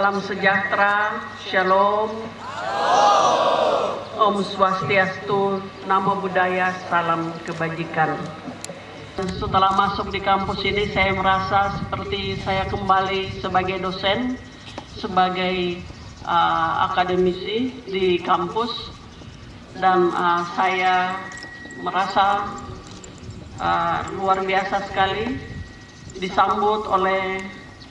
Salam sejahtera, Shalom, Om Swastiastu, Namo Buddhaya, salam kebajikan. Setelah masuk di kampus ini, saya merasa seperti saya kembali sebagai dosen, sebagai akademisi di kampus, dan saya merasa luar biasa sekali disambut oleh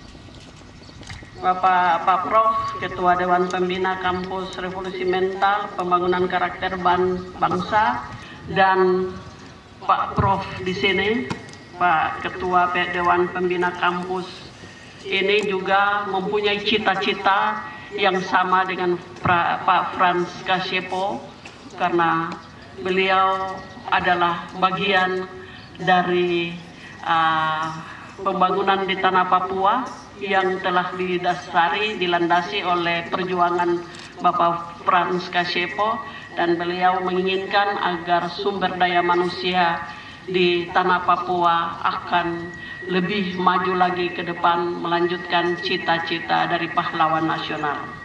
Pak Prof, Ketua Dewan Pembina Kampus Revolusi Mental Pembangunan Karakter Bangsa, dan Pak Prof di sini, Pak Ketua Dewan Pembina Kampus ini juga mempunyai cita-cita yang sama dengan Pak Franz Kasiepo, karena beliau adalah bagian dari pembangunan di tanah Papua yang telah dilandasi oleh perjuangan Bapak Franz Kasiepo, dan beliau menginginkan agar sumber daya manusia di tanah Papua akan lebih maju lagi ke depan, melanjutkan cita-cita dari pahlawan nasional.